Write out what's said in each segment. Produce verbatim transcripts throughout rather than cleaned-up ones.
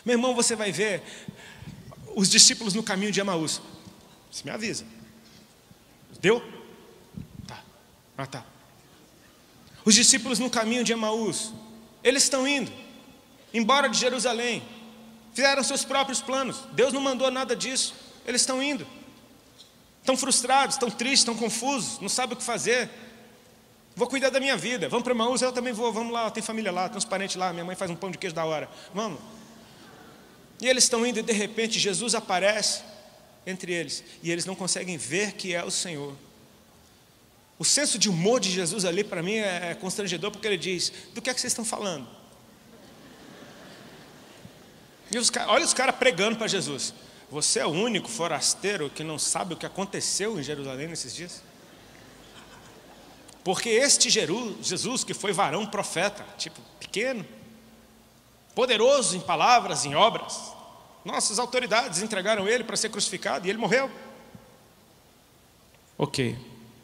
Meu irmão, você vai ver os discípulos no caminho de Emaús. Você me avisa. Deu? Tá. Ah, tá. Os discípulos no caminho de Emaús, eles estão indo embora de Jerusalém. Fizeram seus próprios planos. Deus não mandou nada disso. Eles estão indo. Estão frustrados, estão tristes, estão confusos, não sabem o que fazer. Vou cuidar da minha vida. Vamos para Emaús, eu também vou. Vamos lá, tem família lá, tem uns parentes lá. Minha mãe faz um pão de queijo da hora. Vamos. E eles estão indo e de repente Jesus aparece entre eles. E eles não conseguem ver que é o Senhor. O senso de humor de Jesus ali para mim é constrangedor, porque ele diz: do que é que vocês estão falando? E os, olha os caras pregando para Jesus: você é o único forasteiro que não sabe o que aconteceu em Jerusalém nesses dias? Porque este Jesus, que foi varão profeta, tipo pequeno, poderoso em palavras, em obras, nossas autoridades entregaram ele para ser crucificado e ele morreu. Ok.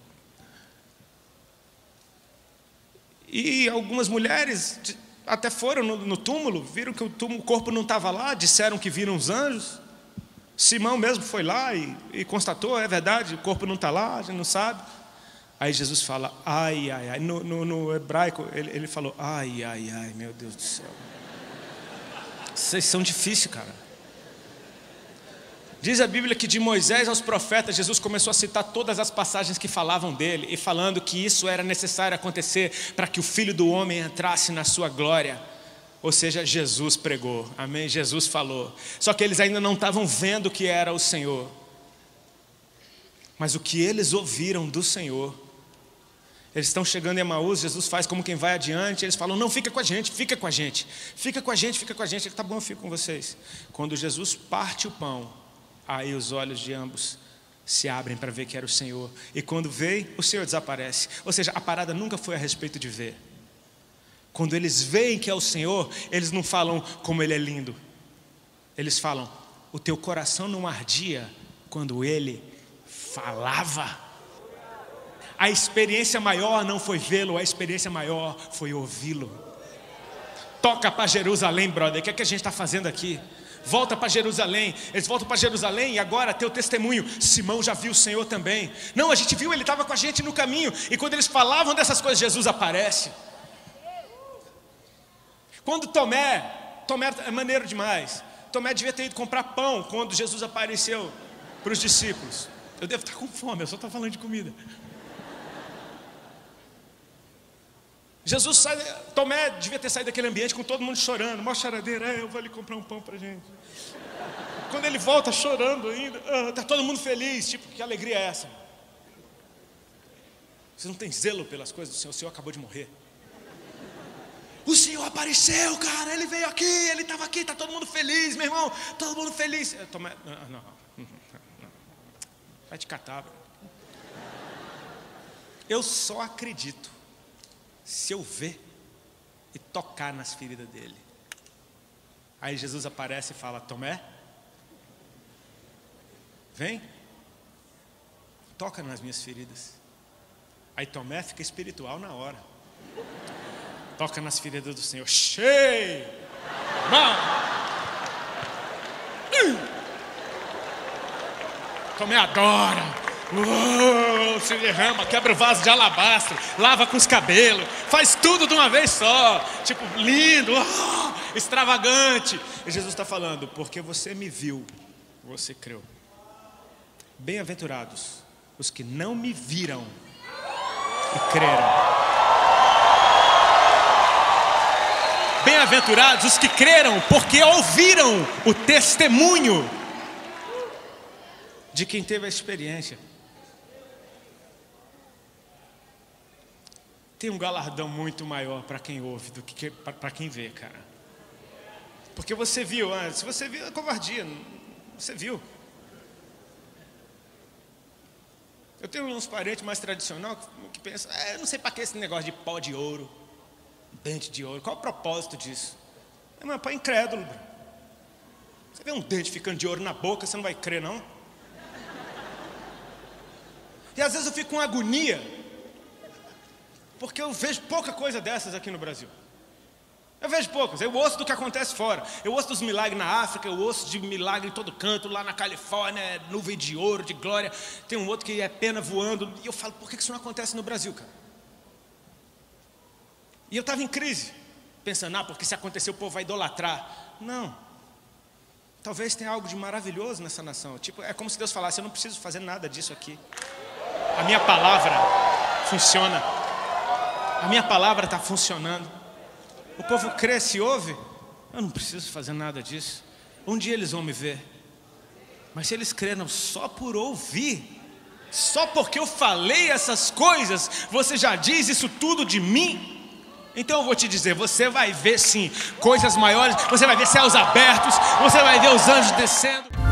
E algumas mulheres até foram no, no túmulo, viram que o, túmulo, o corpo não estava lá, disseram que viram os anjos. Simão mesmo foi lá e, e constatou: é verdade, o corpo não está lá, a gente não sabe. Aí Jesus fala: ai, ai, ai. No, no, no hebraico ele, ele falou: ai, ai, ai, meu Deus do céu. Vocês são difíceis, cara. Diz a Bíblia que de Moisés aos profetas, Jesus começou a citar todas as passagens que falavam dele, e falando que isso era necessário acontecer para que o Filho do Homem entrasse na sua glória. Ou seja, Jesus pregou, amém? Jesus falou. Só que eles ainda não estavam vendo que era o Senhor. Mas o que eles ouviram do Senhor, eles estão chegando em Emaús, Jesus faz como quem vai adiante, eles falam: não, fica com a gente, fica com a gente, fica com a gente, fica com a gente. Ele: tá bom, eu fico com vocês. Quando Jesus parte o pão, aí os olhos de ambos se abrem para ver que era o Senhor. E quando veem, o Senhor desaparece. Ou seja, a parada nunca foi a respeito de ver. Quando eles veem que é o Senhor, eles não falam como Ele é lindo. Eles falam: o teu coração não ardia quando Ele falava. A experiência maior não foi vê-lo, a experiência maior foi ouvi-lo. Toca para Jerusalém, brother. O que é que a gente está fazendo aqui? Volta para Jerusalém. Eles voltam para Jerusalém e agora teu testemunho: Simão já viu o Senhor também. Não, a gente viu, ele estava com a gente no caminho. E quando eles falavam dessas coisas, Jesus aparece. Quando Tomé, Tomé é maneiro demais. Tomé devia ter ido comprar pão quando Jesus apareceu para os discípulos. Eu devo estar com fome, eu só estou falando de comida. Jesus sai, Tomé devia ter saído daquele ambiente com todo mundo chorando, mó choradeira: é, eu vou ali comprar um pão para a gente. Quando ele volta chorando ainda, está todo mundo feliz, tipo, que alegria é essa? Você não tem zelo pelas coisas do Senhor, o Senhor acabou de morrer. O Senhor apareceu, cara, Ele veio aqui, Ele estava aqui, está todo mundo feliz, meu irmão, todo mundo feliz. Tomé, não, não, não, não. Vai te catar, bro. Eu só acredito se eu ver e tocar nas feridas dele. Aí Jesus aparece e fala: Tomé, vem, toca nas minhas feridas. Aí Tomé fica espiritual na hora. Toca nas feridas do Senhor. Cheio! Tomé adora. Uou, se derrama, quebra o vaso de alabastro, lava com os cabelos, faz tudo de uma vez só, tipo, lindo, oh, extravagante. E Jesus está falando: porque você me viu, você creu. Bem-aventurados os que não me viram e creram. Bem-aventurados os que creram, porque ouviram o testemunho de quem teve a experiência. Tem um galardão muito maior para quem ouve do que para quem vê, cara. Porque você viu, ah, se você viu, é covardia. Você viu. Eu tenho uns parentes mais tradicionais que pensam: é, eu não sei para que esse negócio de pó de ouro, dente de ouro, qual o propósito disso? É, mas para incrédulo. Você vê um dente ficando de ouro na boca, você não vai crer, não? E às vezes eu fico com agonia, porque eu vejo pouca coisa dessas aqui no Brasil. Eu vejo poucos, eu ouço do que acontece fora. Eu ouço dos milagres na África, eu ouço de milagre em todo canto, lá na Califórnia, é nuvem de ouro, de glória. Tem um outro que é pena voando. E eu falo, por que isso não acontece no Brasil, cara? E eu estava em crise, pensando, ah, porque se acontecer o povo vai idolatrar. Não. Talvez tenha algo de maravilhoso nessa nação. Tipo, é como se Deus falasse, eu não preciso fazer nada disso aqui. A minha palavra funciona. A minha palavra está funcionando. O povo cresce e ouve. Eu não preciso fazer nada disso. Um dia eles vão me ver. Mas se eles creram só por ouvir, só porque eu falei essas coisas, você já diz isso tudo de mim? Então eu vou te dizer, você vai ver sim coisas maiores. Você vai ver céus abertos. Você vai ver os anjos descendo.